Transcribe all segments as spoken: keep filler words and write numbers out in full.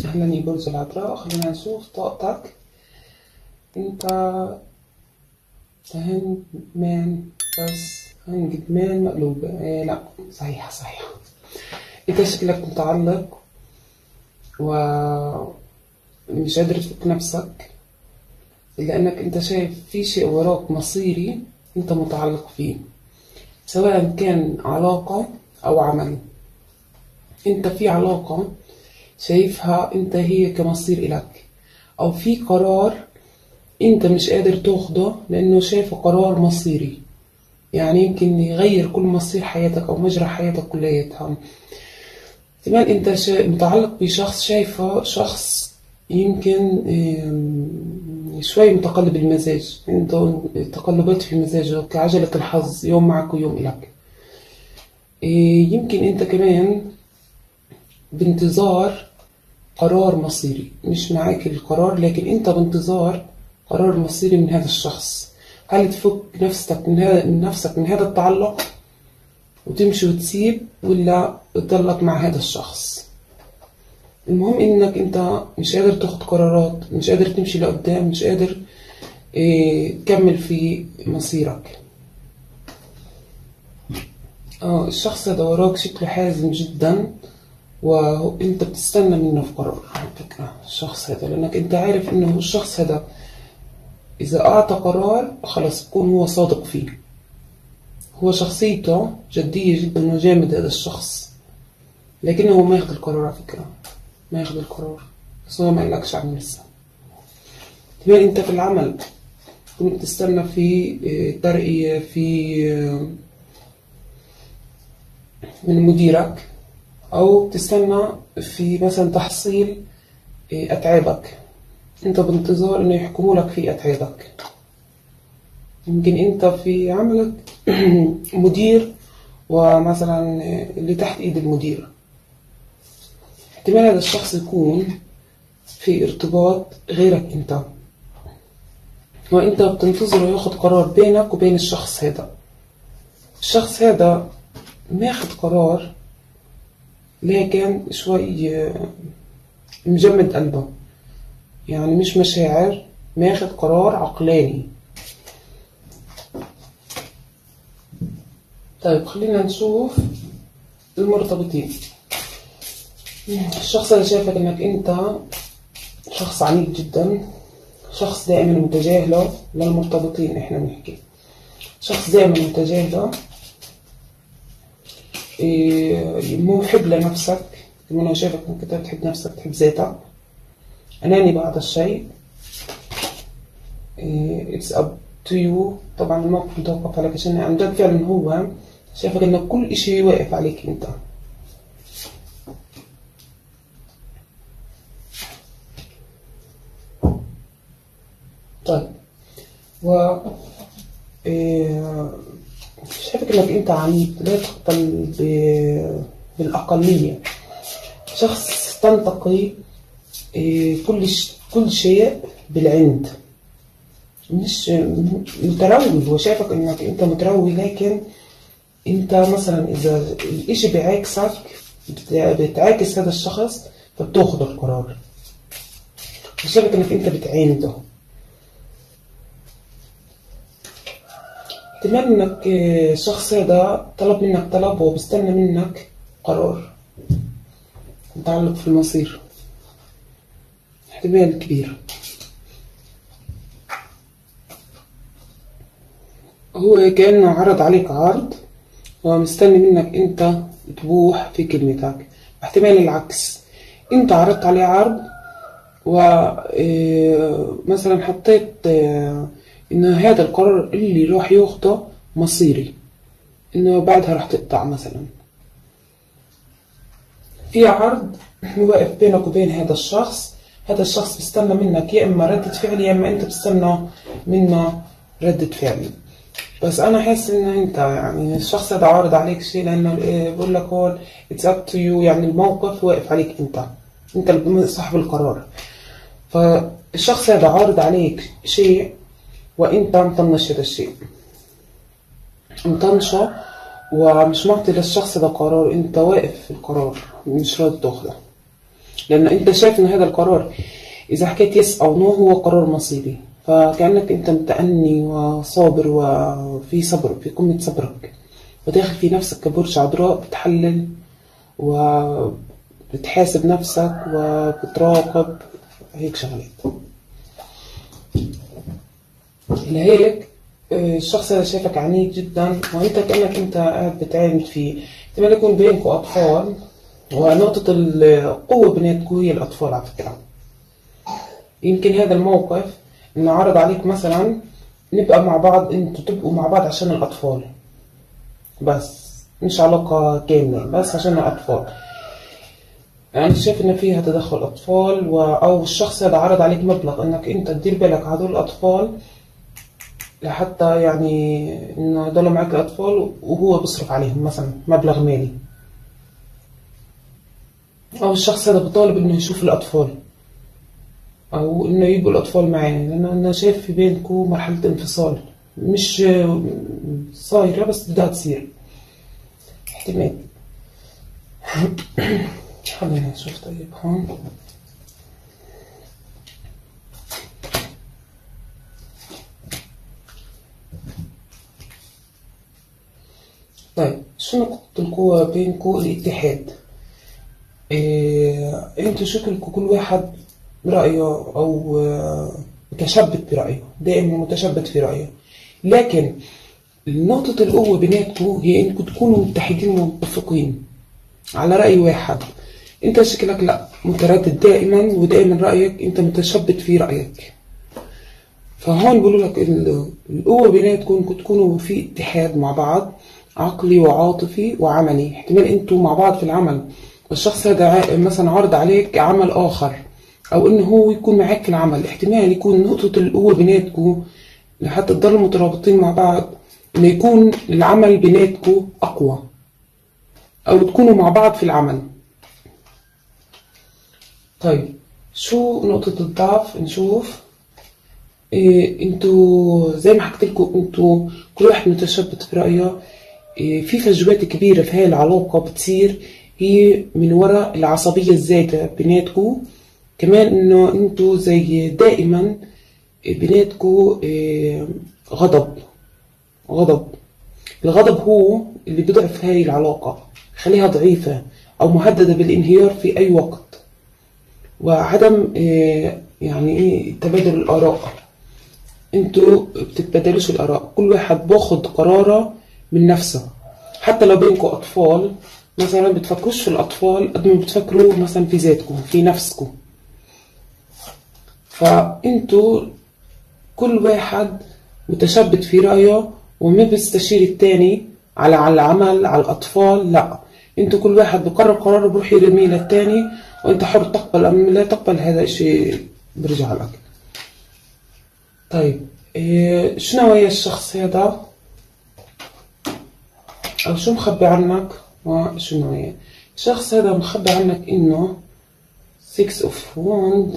أهلا يا برج العذراء، خلينا نشوف طاقتك انت. هند مان، بس هنجد مان مقلوبة. إيه لا، صحيحة صحيحة. انت شكلك متعلق ومش قادر تفك نفسك، لأنك انت شايف في شيء وراك مصيري انت متعلق فيه، سواء كان علاقة أو عمل. انت في علاقة شايفها انت هي كمصير إلك، أو في قرار انت مش قادر تاخده لأنه شايفه قرار مصيري، يعني يمكن يغير كل مصير حياتك أو مجرى حياتك كلياتها. احتمال انت متعلق بشخص شايفه شخص يمكن شوي متقلب المزاج، عنده تقلبات في مزاجه كعجلة الحظ، يوم معك ويوم إلك. يمكن انت كمان بانتظار قرار مصيري، مش معاك القرار لكن انت بانتظار قرار مصيري من هذا الشخص. هل تفك نفسك من هذا من نفسك من هذا التعلق وتمشي وتسيب، ولا تضلك مع هذا الشخص؟ المهم انك انت مش قادر تاخد قرارات، مش قادر تمشي لقدام، مش قادر اه تكمل في مصيرك. اه الشخص هذا وراك شكله حازم جدا، وانت بتستنى منه في قرار على فكرة الشخص هذا، لانك انت عارف انه الشخص هذا اذا اعطى قرار خلاص بكون هو صادق فيه. هو شخصيته جدية جدا وجامد هذا الشخص، لكنه ما ياخذ القرار على فكرة، ما ياخذ القرار، بس هو ما قالكش عنه لسه. كمان انت في العمل كنت تستنى في ترقية في من مديرك، او تستنى في مثلا تحصيل اتعابك، انت بانتظار انه يحكموا لك في اتعابك. يمكن انت في عملك مدير، ومثلا اللي تحت ايد المدير، احتمال هذا الشخص يكون في ارتباط غيرك انت، وانت بتنتظره ياخد قرار بينك وبين الشخص هذا. الشخص هذا ما ياخد قرار لكن شوي مجمد قلبه، يعني مش مشاعر، ما ياخد قرار عقلاني. طيب خلينا نشوف المرتبطين. الشخص اللي شايفك انك انت شخص عنيد جدا، شخص دائما متجاهله للمرتبطين. احنا بنحكي شخص دائما متجاهله، مو محب لنفسك، لما شايفك انك انت بتحب نفسك، بتحب ذاتك، اناني بعض الشيء. it's up to you. طبعا الموقف متوقف عليك، عشان عن جد فعلا هو شايفك انك كل اشي واقف عليك انت. طيب و شايفك انك انت عنيد، لا تقبل بالاقلية، شخص تنتقي كل كل شيء بالعند، مش متروي. هو شايفك انك انت متروي، لكن انت مثلا اذا الاشي بعاكسك بتعاكس هذا الشخص فبتاخد القرار. شايفك انك انت بتعانده. احتمال انك الشخص هذا طلب منك طلب وبيستنى منك قرار متعلق في المصير، احتمال كبير. هو كأنه عرض عليك عرض ومستني منك انت تبوح في كلمتك. احتمال العكس، انت عرضت عليه عرض ومثلا حطيت ان هذا القرار اللي راح ياخده مصيري، انه بعدها راح تقطع. مثلا في عرض واقف بينك وبين هذا الشخص، هذا الشخص بيستنى منك يا اما ردة فعل يا اما انت بتستنى منه ردة فعل. بس انا حاسس ان انت يعني الشخص هذا عارض عليك شيء، لانه بقول لك هون it's up to you، يعني الموقف واقف عليك انت، انت اللي صاحب القرار. فالشخص هذا عارض عليك شيء وانت مطنش هذا الشيء، مطنشه ومش معطي للشخص ده قرار، انت واقف في القرار مش راضي تاخده. لأن أنت شايف إن هذا القرار إذا حكيت يس أو نو هو قرار مصيري، فكأنك أنت متأني وصابر وفي صبر، في قمة صبرك، وداخل في نفسك كبرج عذراء بتحلل وبتحاسب نفسك وبتراقب هيك شغلات. لهيك الشخص هذا شايفك عنيد جدا، وانت كأنك انت قاعد بتعاند فيه. احتمال يكون بينكم أطفال، ونقطة القوة بيناتكم هي الأطفال على فكرة. يمكن هذا الموقف إنه عرض عليك مثلا نبقى مع بعض، انتوا تبقوا مع بعض عشان الأطفال بس، مش علاقة كاملة، بس عشان الأطفال. يعني شايف إن فيها تدخل أطفال، و... أو الشخص هذا عرض عليك مبلغ إنك أنت تدير بالك على هدول الأطفال، لحتى يعني إنه هدول معك الأطفال وهو بيصرف عليهم مثلا مبلغ مالي، أو الشخص هذا بطالب إنه يشوف الأطفال أو إنه يبقوا الأطفال معاه، لأن أنا شايف في بينكم مرحلة انفصال مش صايرة بس بدها تصير احتمال. خلينا نشوف. طيب هون طيب شو نقطة القوة بينكم؟ الاتحاد. إيه انتوا شكلكم كل واحد برأيه أو متشبت برأيه، دائما متشبت في رأيه، لكن نقطة القوة بيناتكم هي انكم تكونوا متحدين ومتفقين على رأي واحد. انت شكلك لا، متردد دائما، ودائما رأيك انت متشبت في رأيك. فهون بيقولوا لك القوة بيناتكم انكم تكونوا في اتحاد مع بعض، عقلي وعاطفي وعملي. احتمال انتوا مع بعض في العمل، والشخص هذا مثلا عرض عليك عمل آخر، أو إنه هو يكون معاك في العمل. احتمال يكون نقطة القوة بيناتكم لحتى تضلوا مترابطين مع بعض، إنه يكون العمل بيناتكم أقوى، أو تكونوا مع بعض في العمل. طيب شو نقطة الضعف؟ نشوف. إيه انتوا زي ما حكيت لكم، انتوا كل واحد متشبت في رأيه. إيه في فجوات كبيرة في هاي العلاقة بتصير، هي من وراء العصبية الزايدة بيناتكم. كمان انه انتوا زي دائما بيناتكم إيه غضب غضب الغضب هو اللي بيضعف هاي العلاقة، خليها ضعيفة أو مهددة بالانهيار في أي وقت. وعدم إيه يعني إيه تبادل الآراء، انتوا بتتبادلوش الآراء، كل واحد باخد قراره من نفسه. حتى لو بينكم أطفال مثلا بتفكروش في الأطفال قد ما بتفكروا مثلا في ذاتكم، في نفسكم. فانتوا كل واحد متشبت في رأيه وما بيستشير التاني على على العمل، على الأطفال، لا، انتوا كل واحد بقرر قراره بروح يرميه للتاني، وانت حر تقبل أم لا تقبل، هذا الشيء برجع لك. طيب إيه شو نوايا الشخص هذا، أو شو مخبي عنك وشو نوايا الشخص هذا؟ مخبي عنك إنه six of wand.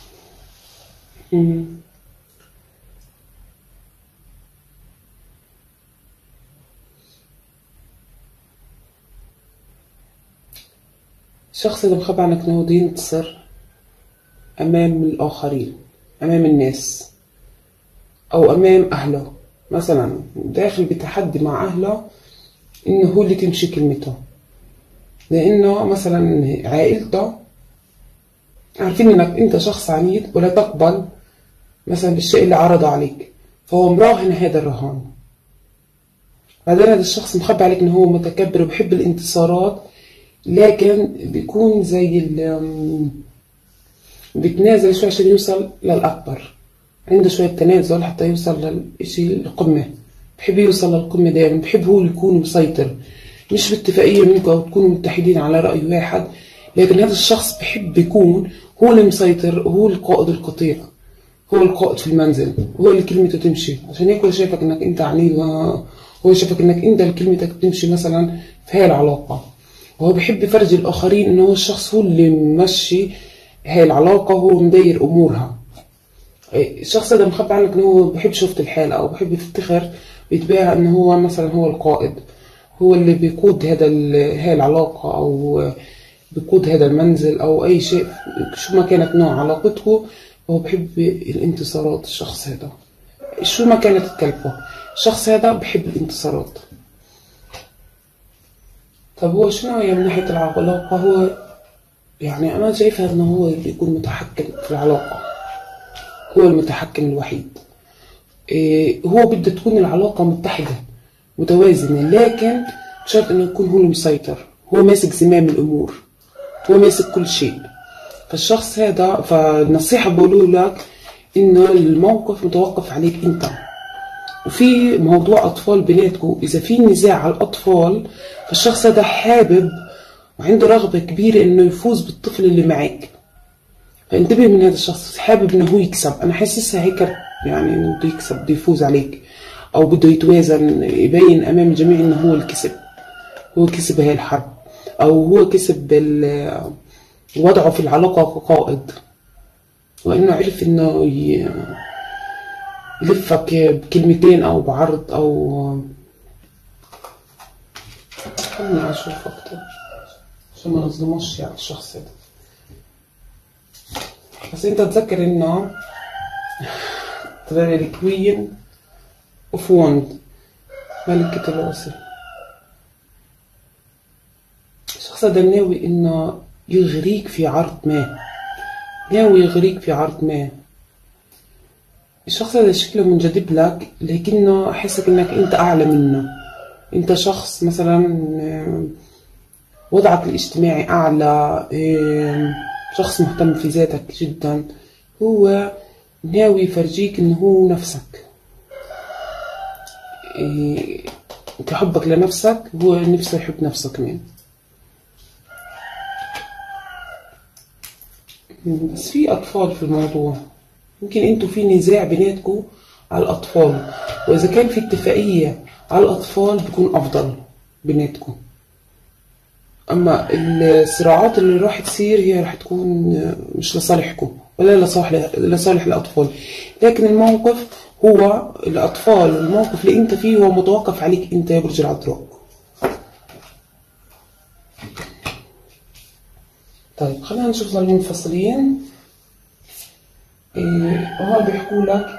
الشخص هذا مخبي عنك إنه بده ينتصر أمام الآخرين، أمام الناس، أو أمام أهله. مثلا داخل بتحدي مع أهله إنه هو اللي تمشي كلمته، لأنه مثلا عائلته عارفين إنك أنت شخص عنيد ولا تقبل مثلا بالشيء اللي عرضه عليك، فهو مراهن هذا الرهان. بعدين هذا الشخص مخبي عليك إنه هو متكبر وبحب الانتصارات، لكن بيكون زي ال بيتنازل شوي عشان يوصل للأكبر، عنده شوية تنازل حتى يوصل للإشي القمة، بحب يوصل للقمة دائما، بحب هو اللي يكون مسيطر. مش باتفاقية منكم أو تكونوا متحدين على رأي واحد، لكن هذا الشخص بحب يكون هو اللي مسيطر، هو القائد القطيع، هو القائد في المنزل، هو اللي كلمته تمشي. عشان هيك هو شايفك إنك أنت عنيد، وهو شايفك إنك أنت اللي كلمتك تمشي مثلا في هاي العلاقة، وهو بحب يفرجي الآخرين إنه هو الشخص هو اللي ممشي هاي العلاقة، هو مدير أمورها. الشخص هذا مخبي عنك إنه هو بحب شوفة الحال، أو بحب يفتخر بيتباهى إنه هو مثلا هو القائد، هو اللي بيقود هذا هاي العلاقة، أو بقود هذا المنزل أو أي شيء، شو ما كانت نوع علاقته، هو بحب الانتصارات. الشخص هذا شو ما كانت تكلفه، الشخص هذا بحب الانتصارات. طب هو شو نوعية من ناحية العلاقة؟ هو يعني أنا شايفة إنه هو اللي يكون متحكم في العلاقة، هو المتحكم الوحيد. إيه، هو بده تكون العلاقة متحدة متوازنة، لكن بشرط إنه يكون هو المسيطر، هو ماسك زمام الأمور، هو ماسك كل شيء. فالشخص هذا، فالنصيحة بقوله لك إنه الموقف متوقف عليك أنت. وفي موضوع أطفال بيناتكم، إذا في نزاع على الأطفال فالشخص هذا حابب وعنده رغبة كبيرة إنه يفوز بالطفل اللي معك، فانتبه من هذا الشخص، حابب إنه هو يكسب. أنا حاسسها هيك يعني، إنه بده يكسب، بده يفوز عليك، أو بده يتوازن، يبين أمام الجميع إنه هو الكسب، هو كسب هاي الحرب، أو هو كسب وضعه في العلاقة كقائد، وإنه عرف إنه يلفك بكلمتين أو بعرض أو. خليني أشوف أكتر عشان ما نظلموش يعني الشخص هذا. بس أنت تذكر إنه ترى الكوين أوف وند، ملكة العسل، الشخص هذا ناوي إنه يغريك في عرض ما، ناوي يغريك في عرض ما. الشخص هذا شكله منجذب لك، لكنه حسك إنك أنت أعلى منه. أنت شخص مثلا وضعك الاجتماعي أعلى، شخص مهتم في ذاتك جدا، هو ناوي يفرجيك إنه هو نفسك، أنت حبك لنفسك، هو نفسه يحب نفسه كمان. بس في أطفال في الموضوع، يمكن أنتوا في نزاع بيناتكم على الأطفال، وإذا كان في اتفاقية على الأطفال بيكون أفضل بيناتكم. أما الصراعات اللي راح تصير هي راح تكون مش لصالحكم ولا لصالح لصالح الأطفال، لكن الموقف هو الأطفال، الموقف اللي أنت فيه هو متوقف عليك أنت يا برج العذراء. طيب خلينا نشوف ظل منفصلين. إيه هون بيحكوا لك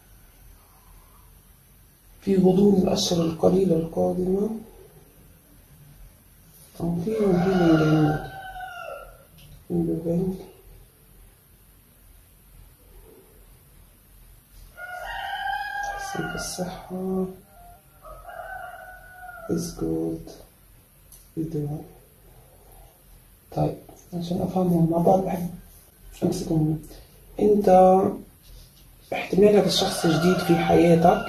في غضون الأشهر القليلة القادمة، أو في هيلينج عندك تحسن في الصحة is good يدوم. طيب عشان أفهمهم مع بعض بحب أمسكهم. أنت احتمال هذا الشخص جديد في حياتك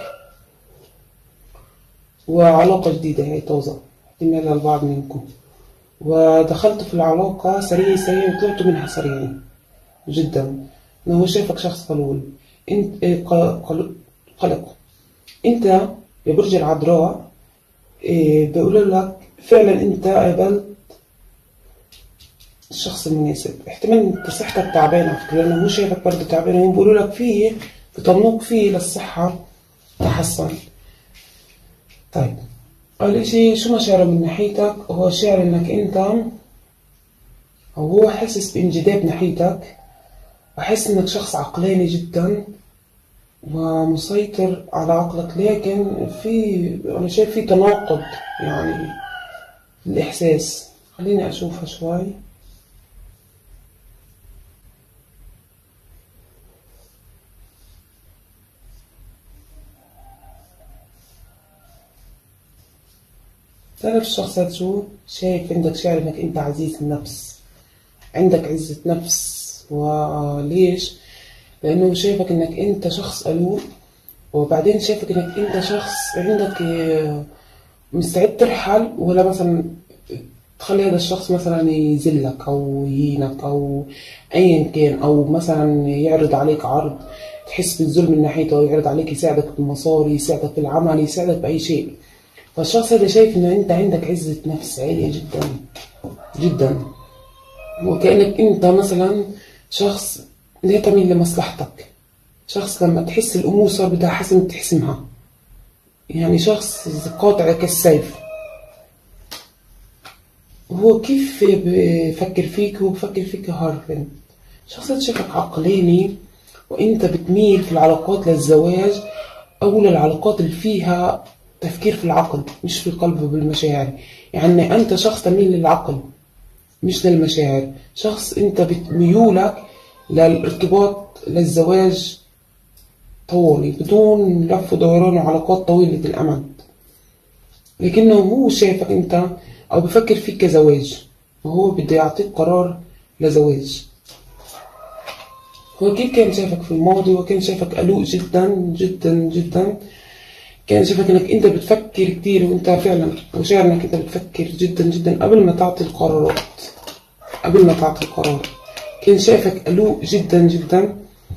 وعلاقة جديدة هي طازة، احتمال البعض منكم، ودخلت في العلاقة سريع سريع وطلعتوا منها سريع جدا، انه هو شايفك شخص قلول، انت قلق. انت يا برج العذراء إيه بقول لك فعلا انت قابلت الشخص المناسب. احتمال انت صحتك تعبانة على فكرة، لانه هو شايفك برضه تعبانة، هم بيقولوا لك فيه بطمنوك فيه للصحة تحسن. طيب أول شيء شو مشاعره من ناحيتك؟ هو شاعر إنك أنت، أو هو حاسس بانجذاب ناحيتك، وحاسس إنك شخص عقلاني جدا ومسيطر على عقلك، لكن في أنا شايف في تناقض يعني الإحساس. خليني أشوفها شوي. تعرف الشخص هذا شو شايف؟ عندك شعر انك انت عزيز النفس، عندك عزة نفس. وليش؟ لانه شايفك انك انت شخص قلوب، وبعدين شايفك انك انت شخص عندك مستعد ترحل، ولا مثلا تخلي هذا الشخص مثلا يذلك او يهينك او ايا كان، او مثلا يعرض عليك عرض تحس بالظلم من ناحيته، او يعرض عليك يساعدك بالمصاري، يساعدك بالعمل، يساعدك باي شيء. فالشخص هذا شايف إنه أنت عندك عزة نفس عالية جدا جدا، وكأنك أنت مثلا شخص لا تميل لمصلحتك، شخص لما تحس الأمور صار بدها حسم تحسمها، يعني شخص قاطع كالسيف. هو كيف بفكر فيك؟ هو بفكر فيك هارفن، شخص شايفك عقلاني، وانت بتميل في العلاقات للزواج او للعلاقات اللي فيها تفكير في العقل مش في القلب وبالمشاعر. يعني انت شخص تميل للعقل مش للمشاعر، شخص انت ميولك للارتباط للزواج طولي بدون لف ودوران وعلاقات طويلة الأمد، لكنه هو شايفك انت او بفكر فيك كزواج، وهو بده يعطيك قرار لزواج. هو كيف كان شايفك في الماضي؟ وكان شايفك قلوق جدا جدا جدا، كان شايفك انك انت بتفكر كتير، وانت فعلا وشاعر انك انت بتفكر جدا جدا قبل ما تعطي القرارات، قبل ما تعطي القرار. كان شايفك قلوق جدا جدا،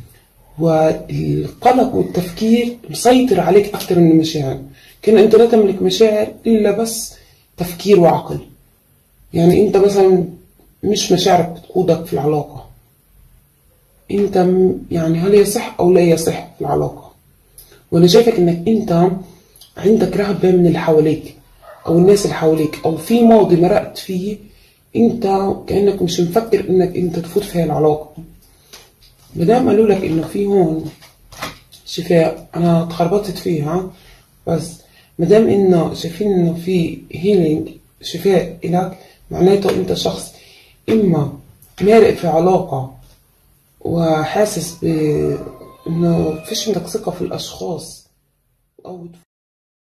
والقلق والتفكير مسيطر عليك أكتر من المشاعر. كان أنت لا تملك مشاعر إلا بس تفكير وعقل. يعني أنت مثلا مش مشاعرك بتقودك في العلاقة، أنت يعني هل يصح أو لا يصح في العلاقة. وأنا شايفك إنك أنت عندك رهبة من اللي حواليك أو الناس اللي حواليك، أو في ماضي مرقت فيه أنت كأنك مش مفكر إنك أنت تفوت في هاي العلاقة. مادام قالوا لك إنه في هون شفاء، أنا اتخربطت فيها، بس مادام إنه شايفين إنه في هيلينج شفاء إلك، معناته أنت شخص إما مارق في علاقة وحاسس بإنه فيش عندك ثقة في الأشخاص، أو